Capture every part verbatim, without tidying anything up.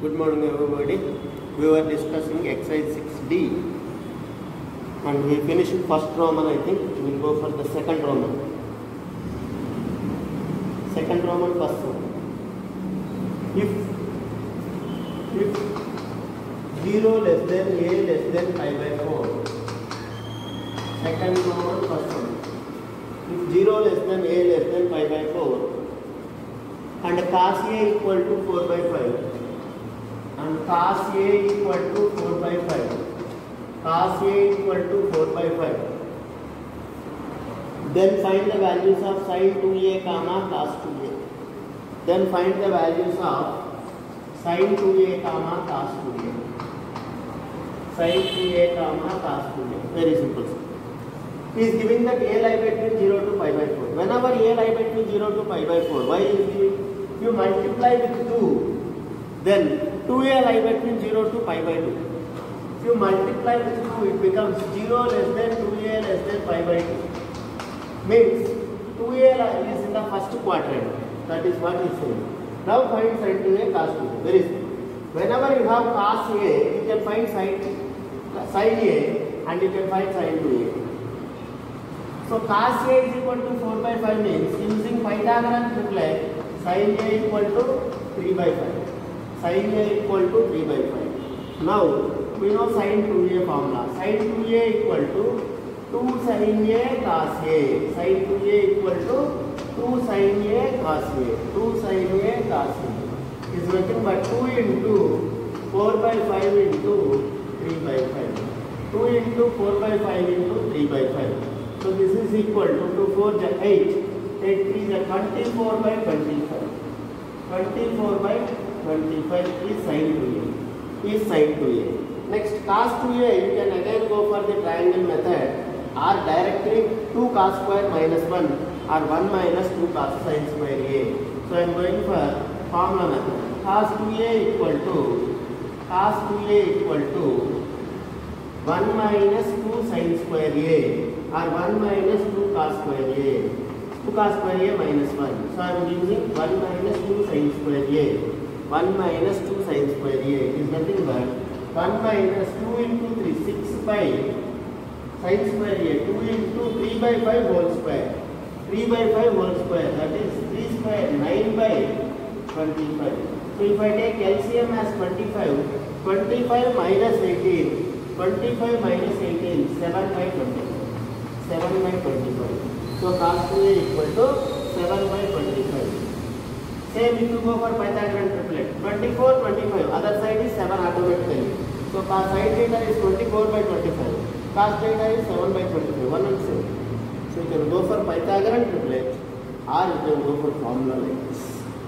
Good morning everybody. We were discussing exercise six D and we finished first Roman. I think we will go for the second Roman. Second Roman first one. If if zero less than a less than pi by four. Second Roman first one. If zero less than a less than pi by four and cos a equal to four by five. And cos a equal to four by five. Cos a equal to four by five. Then find the values of sin two a comma cos two a. Then find the values of sin two a comma cos two a. Sin two a comma cos two a. Very simple. He is giving that a lie between zero to pi by four. Whenever a lie between zero to pi by four, why is giving? You multiply with two, then two a lie between zero to pi by two. If you multiply with two, it becomes zero less than two a less than pi by two. Means two a is in the first quadrant. That is what is saying. Now find sin two a cos two a. Very simple. Whenever you have cos a, you can find sin, sin a and you can find sin two a. So cos a is equal to four by five means using Pythagorean triplet, sin a equal to three by five. Sin a equal to three by five. Now we know sin two a formula. Sin two a equal to two sin a cos a. Sin two a equal to two sin a cos a. two sin a cos a is nothing but two into four by five into three by five. two into four by five into three by five. So this is equal to two four is eight. eight three is twenty-four by twenty-five. twenty-four by twenty-five is sin two a. Is sin two a. Next cos two a, you can again go for the triangle method or directly two cos square minus one or one minus two cos sin square a. So I am going for formula method. Cos two a equal to cos two a equal to one minus two sin square a or one minus two cos square a. two cos square a minus one. So I am using one minus two sin square a. one minus two sin square a is nothing but one minus two into three, six by sin square a. two into three by five whole square. three by five whole square, that is three square, nine by twenty-five. So if I take L C M as twenty-five, twenty-five minus eighteen, twenty-five minus eighteen, seven by twenty-five. seven by twenty-five. So cos two a equal to seven by twenty-five. Same if you go for Pythagorean triplet. twenty-four, twenty-five. Other side is seven automatically. So cos sin theta is twenty-four by twenty-five. Cos theta is seven by twenty-five. one and seven. So you can go for Pythagorean triplet or you can go for formula like this.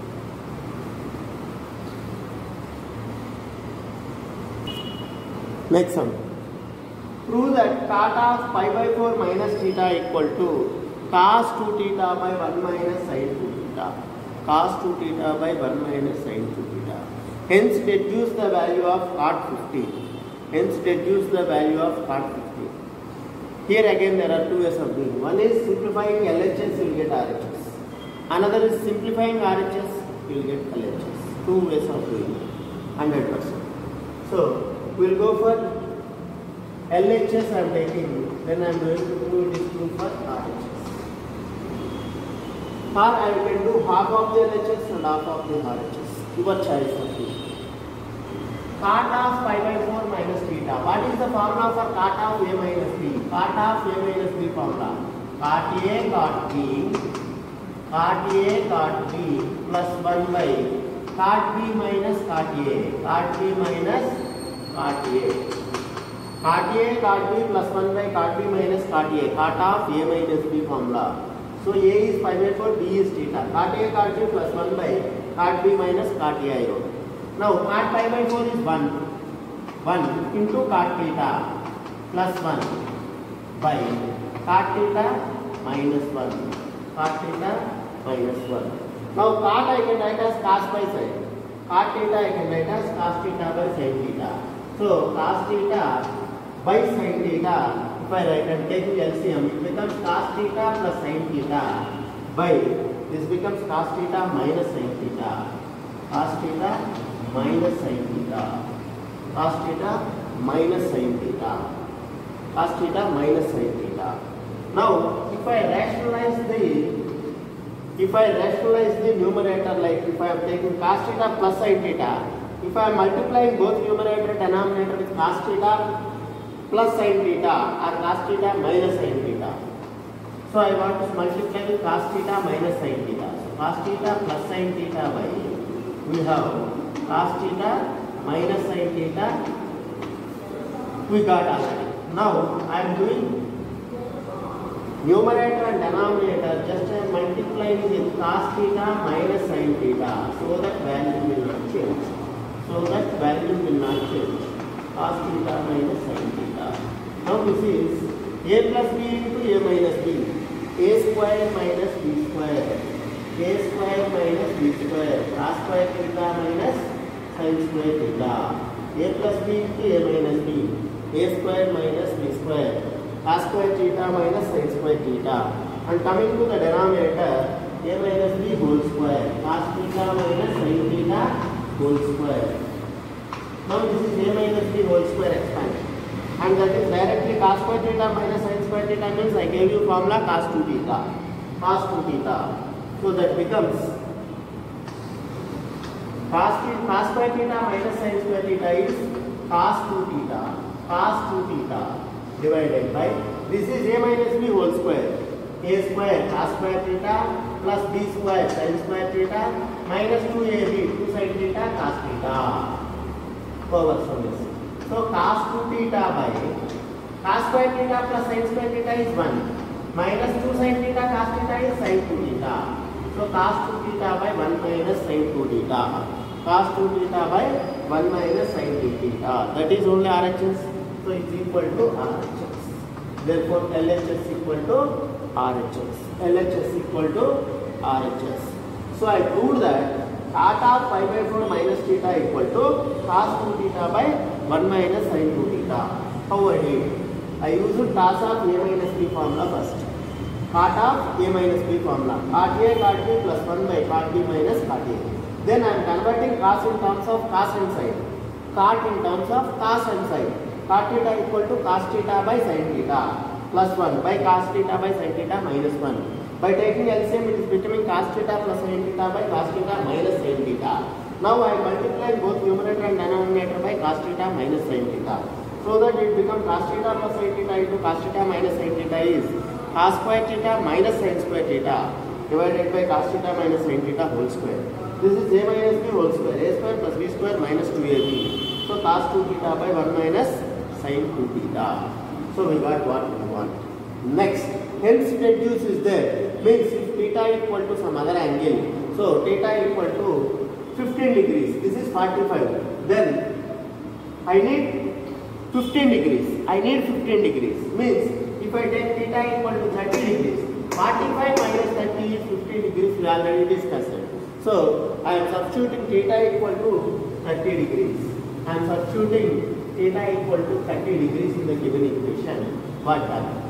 Next one. Prove that cot of pi by four minus theta equal to cos two theta by one minus sin two theta. Cos two theta by one minus sin two theta. Hence deduce the value of cot fifty. Hence deduce the value of cot fifty. Here again there are two ways of doing. One is simplifying L H S, you will get R H S. Another is simplifying R H S, you will get L H S. Two ways of doing it. one hundred percent. So we will go for L H S I am taking, then I am going to do this proof for R H S. Or I can do half of the L H S and half of the R H S. Your choice of you. Cot of pi by four minus theta. What is the formula for cot of a minus b? Cot of a minus b formula. Cot a cot b. Cot a cot b plus one by cot b minus cot a. Cot b minus cot a. Cot a cot b plus one by cot b minus cot a. Cot of a minus b formula. So a is pi by four, b is theta. Cot a cot b plus one by cot b minus cot a I wrote. Now cot pi by four is one. one into cot theta plus one by cot theta minus one. Cot theta minus one. Now cot I can write as cos by sin. Cot theta I can write as cos theta by sin theta. So cos theta by sin theta, if I write and take the L C M, it becomes cos theta plus sin theta by, this becomes cos theta minus sin theta. Cos theta minus sin theta. Cos theta minus sin theta. Cos theta minus sin theta. Now, if I rationalize the if I rationalize the numerator, like if I am taking cos theta plus sin theta, if I am multiplying both numerator and denominator with cos theta plus sin theta or cos theta minus sin theta. So I want to multiply with cos theta minus sin theta. So cos theta plus sin theta by we have cos theta minus sin theta. We got already. Now I am doing numerator and denominator, just I am multiplying with cos theta minus sin theta, so that value will not change. So that value will not change. Cos theta minus sin theta. Now this is a plus b into a minus b. A square minus b square. A square minus b square. Cos square theta minus sin square theta. A plus b into a minus b. A square minus b square. Cos square theta minus sin square theta. And coming to the denominator, a minus b whole square. Cos theta minus sin theta whole square. Now this is a minus b whole square expansion. And that is directly cos square theta minus sin square theta means I gave you formula cos two theta. Cos two theta. So that becomes cos, cos square theta minus sin square theta is cos two theta. Cos two theta divided by, this is a minus b whole square. A square cos square theta plus b square sin square theta minus two a b, two sin theta cos theta. Over from this. So cos two theta by cos square theta plus sin square theta is one. Minus two sin theta cos theta is sin two theta. So cos two theta by one minus sin two theta. Cos two theta by one minus sin two theta. That is only R H S. So it's equal to R H S. Therefore L H S equal to R H S. L H S equal to R H S. So I proved that cot of pi by four minus theta equal to cos two theta by one minus sin two theta. How I did? I used cos of a minus b formula first. Cot of a minus b formula. Cot a cot b plus one by cot b minus cot a. Then I am converting cos in terms of cos and sin. Cot in terms of cos and sin. Cot theta equal to cos theta by sin theta plus one by cos theta by sin theta minus one. By taking L C M, it is becoming cos theta plus sin theta by cos theta minus sin theta. Now I multiply both numerator and denominator by cos theta minus sin theta. So that it becomes cos theta plus sin theta into cos theta minus sin theta is cos square theta minus sin square theta divided by cos theta minus sin theta whole square. This is a minus b whole square. A square plus b square minus two a b. So cos two theta by one minus sin two theta. So we got what we want. Next, hence reduce is there. Means if theta equal to some other angle, so theta equal to fifteen degrees, this is forty-five, then I need fifteen degrees, I need fifteen degrees, means if I take theta equal to thirty degrees, forty-five minus thirty is fifteen degrees, we already discussed it. So I am substituting theta equal to thirty degrees, I am substituting theta equal to thirty degrees in the given equation, what happens?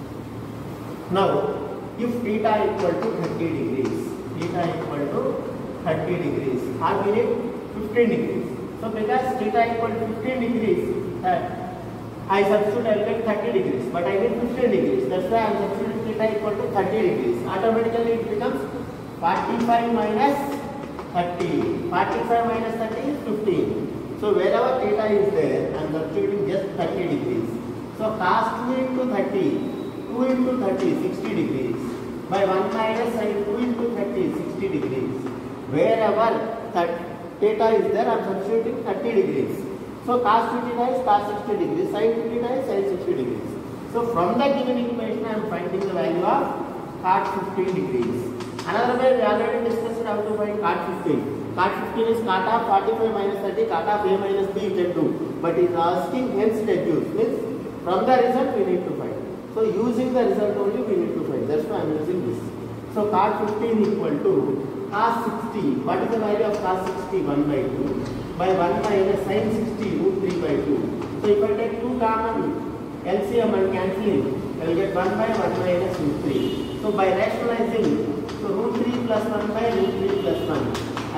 Now, if theta equal to thirty degrees, theta equal to thirty degrees, or we need fifteen degrees. So because theta equal to fifteen degrees, uh, I substitute I will get thirty degrees, but I need fifteen degrees. That's why I am substituting theta equal to thirty degrees. Automatically it becomes forty-five minus thirty. forty-five minus thirty is fifteen. So wherever theta is there, I am substituting just thirty degrees. So cos two into thirty. two into thirty, sixty degrees. By one minus sin two into thirty, sixty degrees. Wherever theta is there, I am substituting thirty degrees. So cos two theta is cos sixty degrees, sin two theta is sin sixty degrees. So from the given equation, I am finding the value of cot fifteen degrees. Another way, we already discussed how to find cot fifteen. Cot fifteen is cot of forty-five minus thirty, cot of a minus b you can do. But it is asking hence reduce. Means from the result we need to find. So using the result only we need to find. That's why I am using this. So cot fifteen equal to cos sixty. What is the value of cos sixty? one by two. By one minus sin sixty root three by two. So if I take two common L C M and cancelling, I will get one by one minus root three. So by rationalizing, so root three plus one by root three plus one, I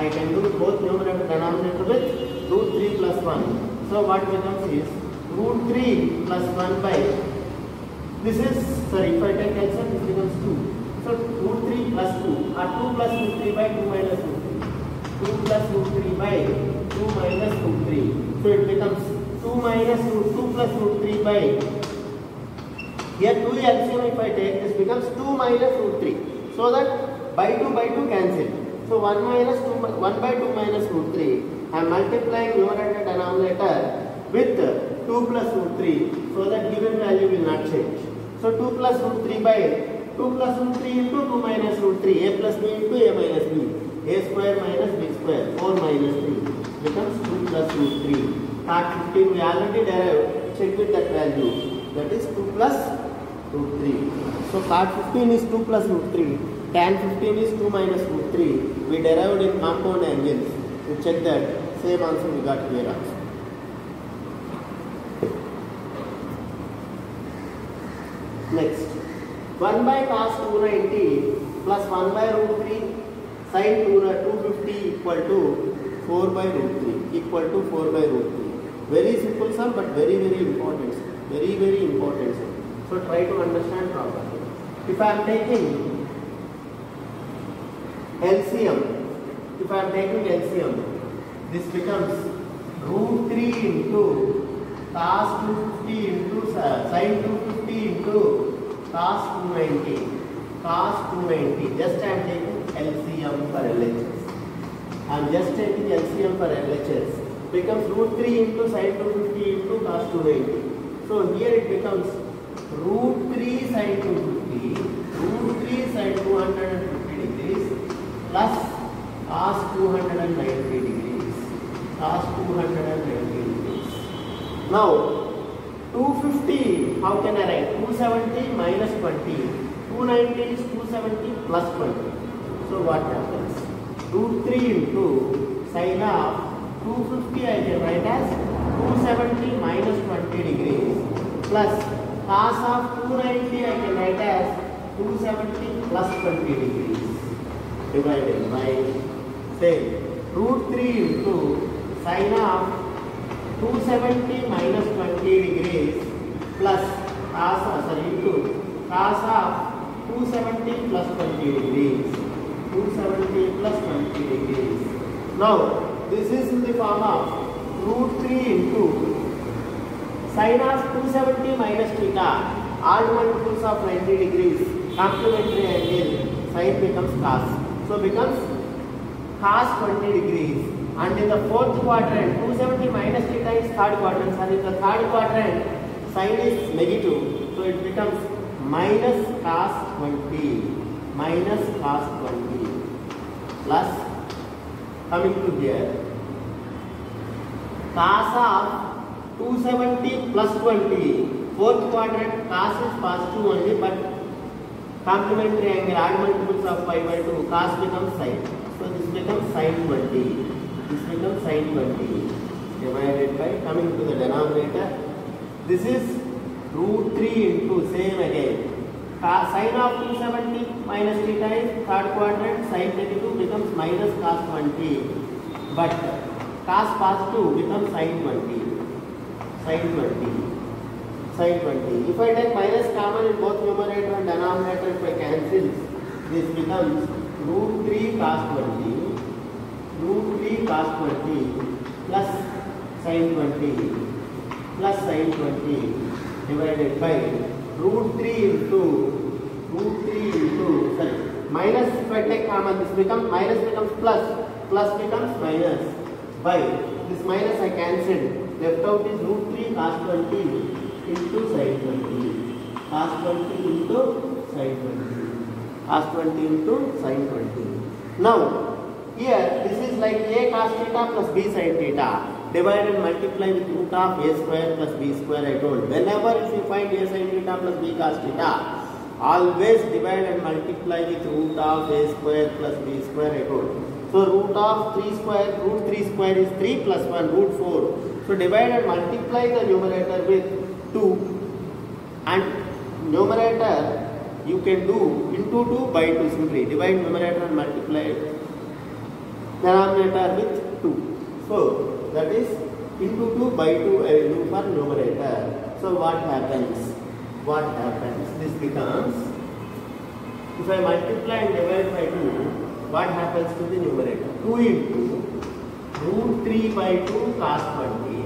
I can do both numerator denominator with root three plus one. So what becomes is root three plus one by, this is, sorry, if I take L C M, this becomes two. So root three plus two, or two plus root three by two minus root three. two plus root three by two minus root three. So it becomes two minus root two plus root three by, here two L C M if I take, this becomes two minus root three. So that by two by two cancel. So one minus two, one by two minus root three. I am multiplying numerator denominator with two plus root three, so that given value will not change. So two plus root three by two plus root three into two minus root three, a plus b into a minus b, a square minus b square, four minus three becomes two plus root three. Part fifteen we already derived, check with that value, that is two plus root three. So part fifteen is two plus root three, tan fifteen is two minus root three. We derived in compound angles. You check that, same answer we got here also. Next, one by cos two ninety plus one by root three sin two fifty equal to four by root three, equal to four by root three. Very simple sum, but very very important sum. Very very important sum. So try to understand properly. If I am taking L C M, if I am taking L C M, this becomes root three into cos two fifty into uh, sin two fifty into cos two ninety, cos two ninety. Just I am taking L C M for L H S. I am just taking L C M for L H S. Becomes root three into sin two fifty into cos two ninety. So here it becomes root three sin two fifty, root three sin two hundred fifty degrees plus cos two hundred ninety degrees, cos two hundred ninety degrees. Now two fifty, how can I write? two seventy minus twenty. two ninety is two seventy plus twenty. So what happens? root three into sin of two fifty I can write as two seventy minus twenty degrees plus cos of two ninety I can write as two seventy plus twenty degrees divided by, say, root three into sin of two seventy minus twenty degrees plus cos of, sorry, into cos of two seventy plus twenty degrees, two seventy plus twenty degrees. Now this is in the form of root three into sin of two seventy minus theta, odd multiples of ninety degrees, complementary angle, sin becomes cos. So becomes cos twenty degrees. And in the fourth quadrant, two seventy minus theta is third quadrant, and in the third quadrant, sin is negative. So it becomes minus cos twenty, minus cos twenty, plus, coming to here, cos of two seventy plus twenty, fourth quadrant, cos is positive only, but complementary angle, odd multiples of pi by two, cos becomes sin. So this becomes sin twenty. This becomes sin twenty divided by, coming to the denominator, this is root three into, same again, sin of two seventy minus theta is third quadrant, sin negative becomes minus cos twenty, but cos positive becomes sin twenty, sin twenty, sin twenty. If I take minus common in both numerator and denominator, if I cancel, this becomes root three cos twenty, root three cos twenty plus sin twenty plus sin twenty divided by root three into root three into, sorry, minus, if I take common, this becomes minus becomes plus, plus becomes minus by, this minus I cancelled, left out is root three cos twenty into sin twenty, cos twenty into sin twenty, cos twenty into sin twenty. Now here this is like a cos theta plus b sin theta, divide and multiply with root of a square plus b square. I told, whenever if you find a sin theta plus b cos theta, always divide and multiply with root of a square plus b square. I told. So root of three square, root three square is three plus one, root four. So divide and multiply the numerator with two, and numerator you can do into two by two simply. Divide numerator and multiply it. denominator with two. So that is into two by two I will do for numerator. So what happens? What happens? This becomes, if I multiply and divide by two, what happens to the numerator? two into root three by two cos twenty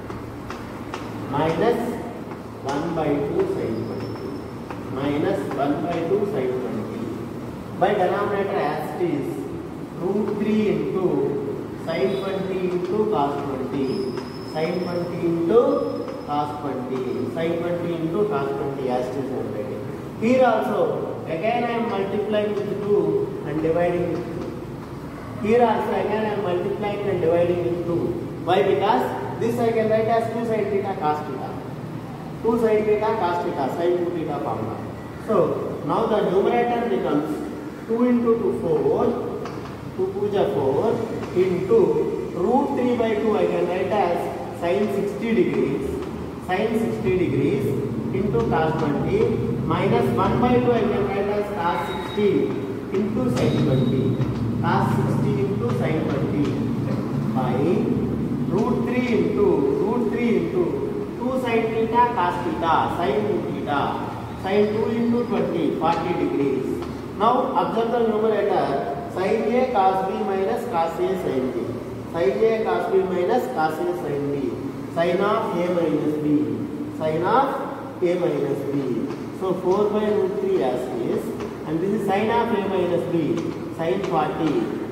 minus one by two sin twenty minus one by two sin twenty by denominator as it is root three into sin twenty into cos twenty sin twenty into cos twenty sin twenty into cos twenty as it is already. Here also again I am multiplying with two and dividing with two. Here also again I am multiplying and dividing with two. Why? Because this I can write as two sin theta cos theta. two sin theta cos theta sin two theta formula. So now the numerator becomes two into two four, two puja four into root three by two I can write as sin sixty degrees, sin sixty degrees into cos twenty minus one by two I can write as cos sixty into sin twenty, cos sixty into sin twenty by root three into root three into two sin theta cos theta sin two theta sin two into twenty forty degrees. Now observe the numerator sin a cos b minus cos a sin b, sin a cos b minus cos a sin b, sin of a minus b, sin of a minus b. So four by root three as is, and this is sin of a minus b, sin forty,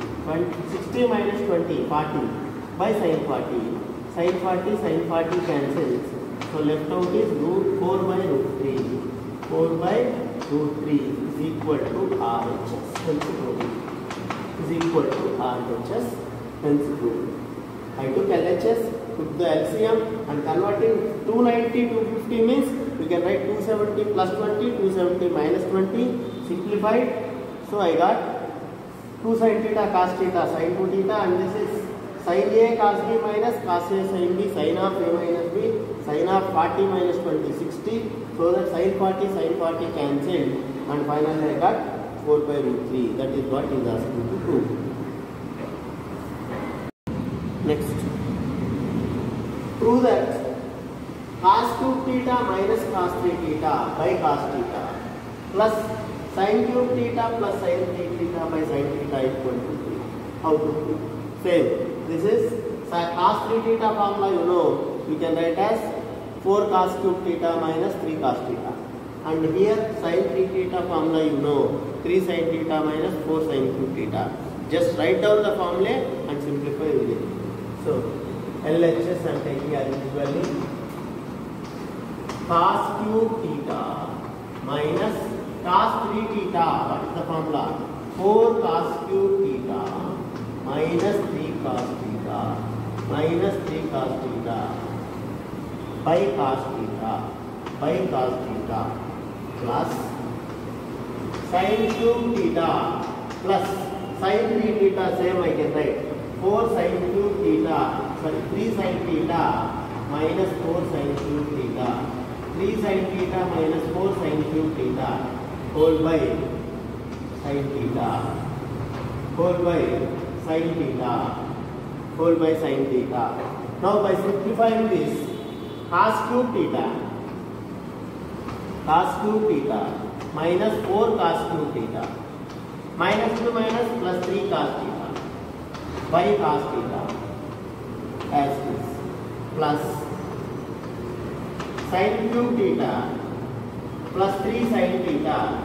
sixty minus twenty, forty by sin forty, sin forty, sin forty cancels. So left out is root four by root three, four by root three is equal to R H S, hence proved. Is equal to R H S, hence proved. I took L H S, took the L C M and converting two ninety to two fifty means we can write two seventy plus twenty, two seventy minus twenty, simplified. So I got two sin theta cos theta sin two theta, and this is sin a cos b minus cos a sin b, sin of a minus b, sin of forty minus twenty, sixty. So that sin forty, sin forty cancelled, and finally I got four by root three. That is what is asking to prove. Next, prove that cos cube theta minus cos three theta by cos theta plus sin cube theta plus sin three theta by sin theta equal to three. How to prove? Same. This is cos three theta formula, you know, we can write as four cos cube theta minus three cos theta. And here sin three theta formula, you know, three sin theta minus four sin cube theta. Just write down the formula and simplify everything. So L H S I am taking as usually cos cube theta minus cos three theta. What is the formula? four cos cube theta minus three cos theta minus three cos theta by cos theta by cos theta plus sin cube theta plus sin three theta, same I can write four sin cube theta, sorry three sin theta minus four sin cube theta, three sin theta minus four sin cube theta whole by sin theta whole by sin theta whole by sin theta. Now by simplifying this, cos cube theta cos cube theta minus four cos cube theta minus two minus plus three cos theta by cos theta as this plus sin cube theta plus three sin theta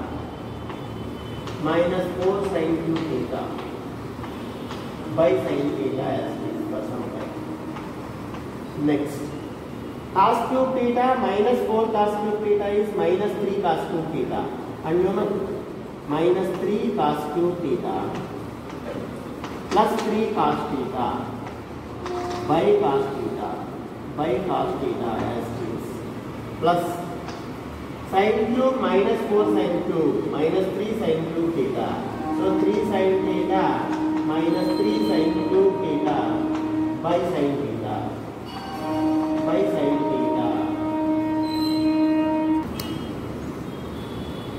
minus four sin cube theta by sin theta as this for some time. Next, cos cube theta minus four cos cube theta is minus three cos cube theta, and you know minus three cos cube theta plus three cos theta by cos theta by cos theta as this plus sin cube minus four sin cube minus three sin cube theta. So three sin theta minus three sin cube theta by sin theta by sin theta.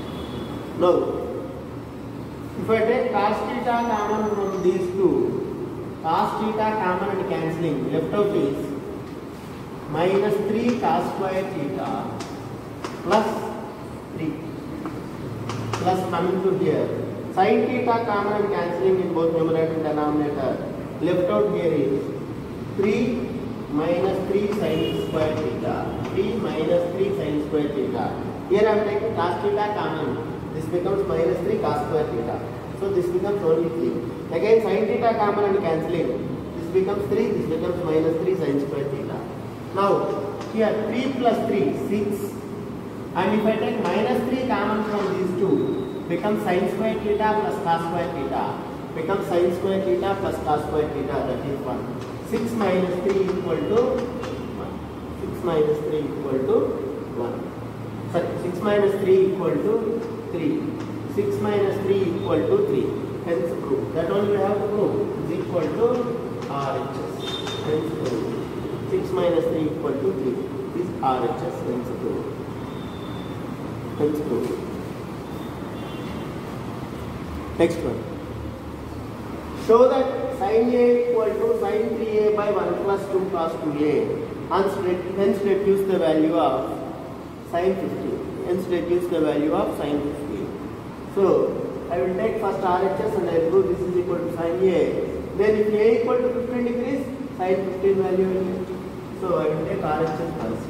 Now, if I take cos theta common from these two, cos theta common and cancelling, left out is minus three cos square theta plus three plus coming to here sin theta common and cancelling in both numerator and denominator, left out here is three minus three sin square theta, three minus three sin square theta. Here I am taking cos theta common, this becomes minus three cos square theta, so this becomes only three. Again sin theta common and cancelling, this becomes three, this becomes minus three sin square theta. Now here three plus three, six, and if I take minus three common from these two, becomes sin square theta plus cos square theta, becomes sin square theta plus cos square theta, that is one. six minus three equal to one. six minus three equal to one. Sorry, six minus three equal to three. six minus three equal to three. Hence proof. That only we have to prove. Is equal to R H S. Hence proof. six minus three equal to three. Is R H S. Hence proof. Hence proof. Next one. Show that sin A equal to sin three A by one plus two cos two A. Hence, hence reduce the value of sin fifteen. Hence reduce the value of sin fifteen. So I will take first R H S and I will prove this is equal to sin A. Then if A equal to fifteen degrees, sin fifteen value will get. So I will take R H S first.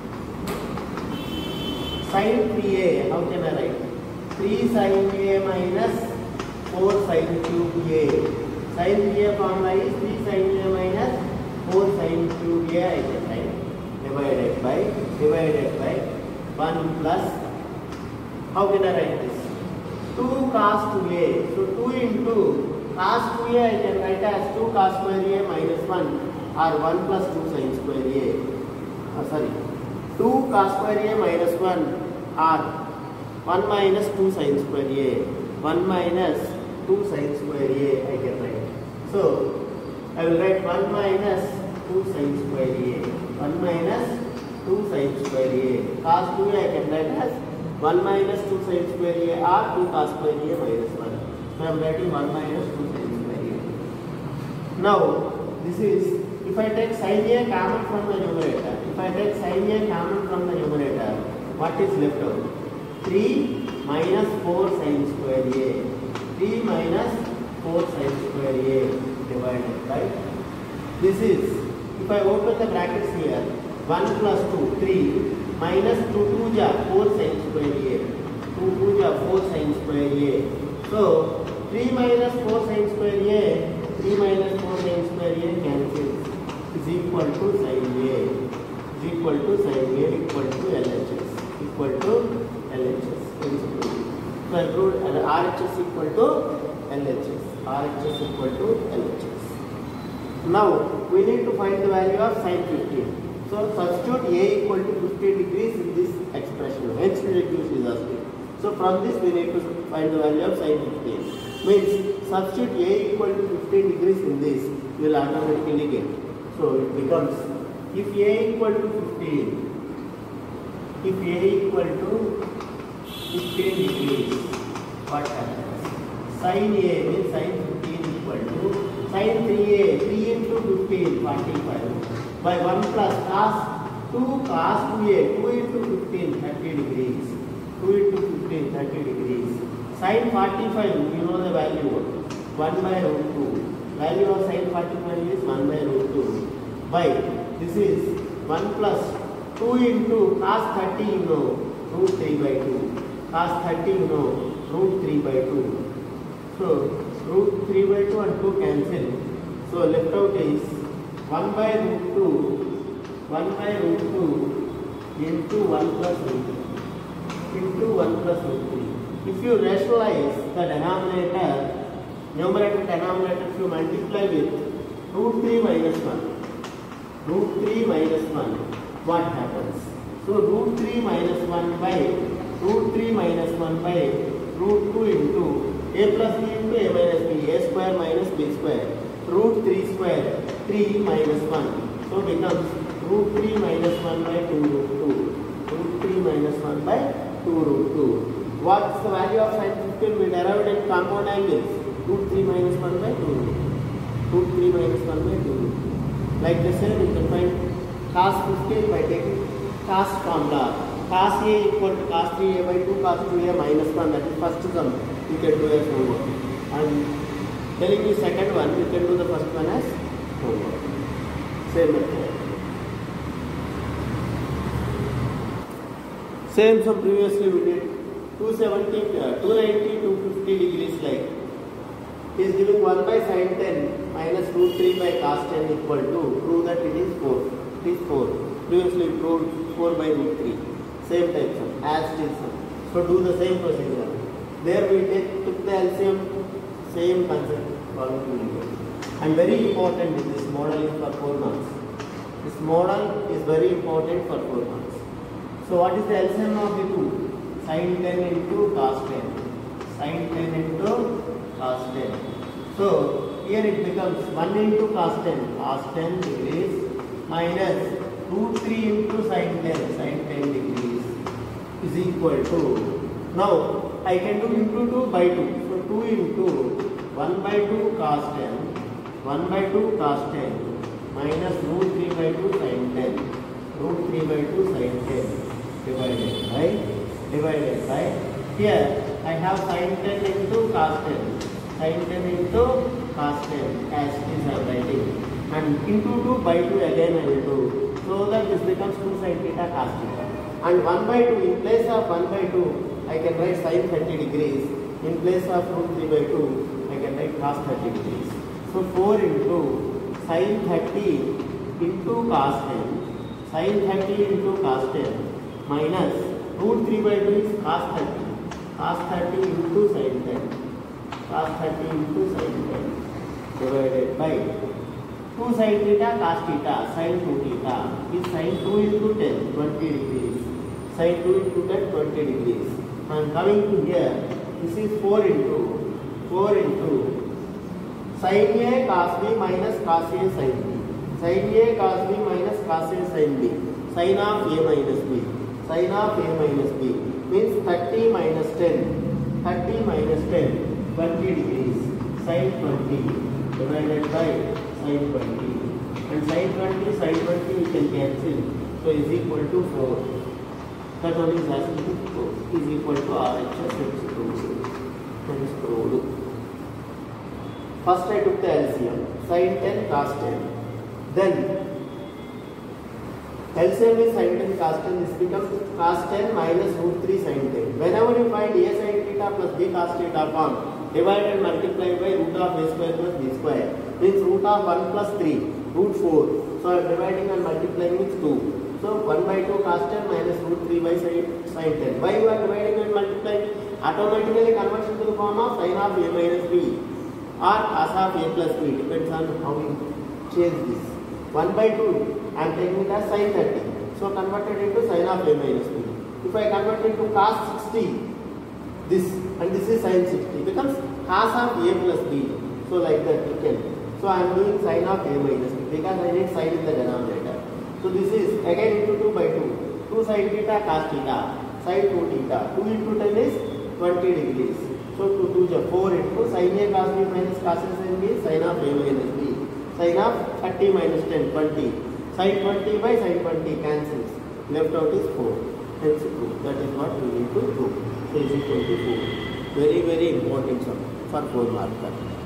Sin three A, how can I write? three sin A minus four sin cube A. Sin three A formula is three sin A minus four sin cube A, I can write. Divided by, divided by one plus, how can I write this? two cos two A. So two into cos two A I can write as two cos square A minus one, or one plus two sin square A. Oh, sorry, two cos square A minus one, or one minus two sin square A. one minus two sin square A I can write. So I will write one minus two sin square A. one minus two sin square A. Cos two A I can write as one minus two sin square A or two cos square A minus one. So I am writing one minus two sin square A. Now this is, if I take sin A common from the numerator, if I take sin A common from the numerator, what is left out? three minus four sin square A. three minus four sin square A divided by, this is, if I open the brackets here, one plus two, three, minus two, two ja, four sin square A. two, two ja, four sin square A. So three minus four sin square A, three minus four sin square A cancels, is equal to sin A. Is equal to sin A equal to L H S. Equal to L H S. So I proved R H S equal to L H S. R H S equal to L H S. Now we need to find the value of sin fifteen. So substitute A equal to fifteen degrees in this expression. Hence reduce is asking. So from this we need to find the value of sin fifteen. Means substitute A equal to fifteen degrees in this, you will automatically get. So it becomes, if A equal to fifteen, if A equal to fifteen degrees, what happens? Sin A means sin fifteen equal to sin three A, three into fifteen, forty-five, by one plus cos two cos two A, two into fifteen, thirty degrees, two into fifteen, thirty degrees. Sin forty-five, you know the value, one by root two. Value of sin forty-five is one by root two. By, this is one plus two into cos thirty, you know, root three by two. Cos thirty, you know, root three by two. So root three by two and two cancel. So left out is one by root two, one by root two into one plus root three, into one plus root three. If you rationalize the denominator, numerator and denominator, if you multiply with root three minus one, root three minus one, what happens? So root three minus one by root three minus one by root two into a plus b into a minus b, a square minus b square, root three square, three minus one. So becomes root three minus one by two root two, root three minus one by two root two. What's the value of sin fifteen? We derived in compound angles, root three minus one by two root two. root three minus one by two root three. Like this, you can find cos fifteen by taking cos formula. Cos A equal to cos three A by two, cos two A minus one. That is first sum. You can do as homework. And telling you second one, you can do the first one as homework. Same method. Same sum previously we did. two seventy, uh, two ninety, two fifty degrees like. He is giving one by sin ten minus root three by cos ten equal to, prove that it is four. It is four. Previously proved four by root three. Same type sum, as still sum. So do the same procedure. There we take, took the L C M, same concept. And very important is this model is for four months. This model is very important for four months. So what is the L C M of the two? Sin ten into cos ten. Sin ten into cos ten. So here it becomes one into cos ten. Cos ten degrees minus root three into sin ten. Sin ten degrees is equal to. Now I can do into two by two. So two into one by two cos ten. one by two cos ten minus root three by two sin ten. Root three by two sin ten divided by divided by here I have sin ten into cos ten. Sin ten into cos ten as it is I am writing. And into two by two again I will do. So that this becomes two sin theta cos theta. And one by two, in place of one by two, I can write sin thirty degrees. In place of root three by two, I can write cos thirty degrees. So four into sin thirty into cos ten. Sin thirty into cos ten minus root three by two is cos thirty. Cos thirty into sin ten. Cos thirty into sin ten divided by two sin theta cos theta sin two theta is sin two into ten, twenty degrees. Sin two into ten, twenty degrees. And coming to here, this is four into four into sin A cos B minus cos A sin B. Sin A cos B minus cos A sin B. Sin of A minus B. Sin of A minus B means thirty minus ten. thirty minus ten, twenty degrees. Sin twenty divided by sin twenty. And sin twenty, sin twenty we can cancel. So is equal to four. That one is asking to four. Is equal to R H S X proved. First I took the L C M. Sin ten cos ten. Then L C M is sin ten cos ten. This becomes cos ten minus root three sin ten. Whenever you find A sin theta plus B cos theta form, divide and multiply by root of A square plus B square. Means root of one plus three, root four. So I am dividing and multiplying with two. So one by two cos ten minus root three by sin ten. Why you are dividing and multiplying? Automatically conversion to the form of sin of A minus B or cos of A plus B. Depends on how you change this. one by two I am taking it as sin thirty. So converted into sin of A minus B. If I convert it to cos sixty, this and this is sin sixty becomes cos of A plus B. So like that you can. So I am doing sin of A minus B because I need sin in the denominator. So this is again into two by two. two sin theta cos theta. Sin two theta. two into ten is twenty degrees. So two two is four into sin A cos B minus cos A sin B sin of A minus B. Sin of thirty minus ten, twenty. Sin twenty by sin twenty cancels. Left out is four. Hence two. That is what we need to do. So is equal to four. Very very important sum for four marker.